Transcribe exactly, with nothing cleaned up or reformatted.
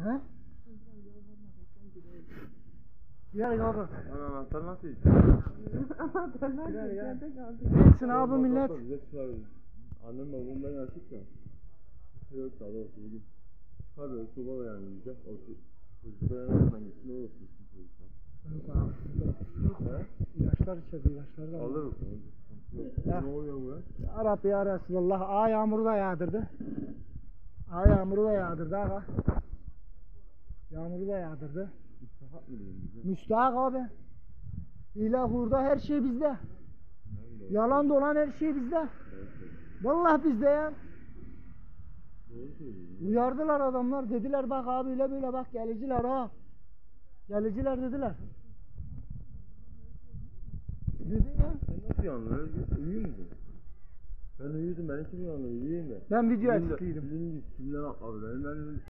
He? Gel yavrum. Lan anahtar nasıl hiç? Anahtarlar Gel, gel. içeride kaldı. Gençsin abi millet. Bize çıkar. Annem babam ben açık ya. Bir şey yok daha doğrusu bugün. Çıkar böyle soba yani bize. O çocuklar en azından gitsin o olsun çocuklar. He? İlaçlar içeride ilaçlar da. Alırız. Ya. Ne oluyor bu ya? Ya Rabbi ya Resulallah. Aa yağmuru da yağdırdı. Aa yağmuru da yağdırdı aga. Yağmuru da yağdırdı. İstihak mı diyeyim bize? Müstahak abi. Hile hurda her şey bizde. Nerede? Yalan dolan her şey bizde. Vallahi bizde ya. Doğru söylüyorsun. Uyardılar adamlar. Dediler bak abi öyle böyle bak geliciler ha. Geliciler dediler. Dedi ya. Sen nasıl yandın Özgür? Uyuyor musun? Ben uyudum, ben kim yandım? Uyuyayım ben. Ben video Filmde- editliydim. Filmde, filmden atladı. Benim ben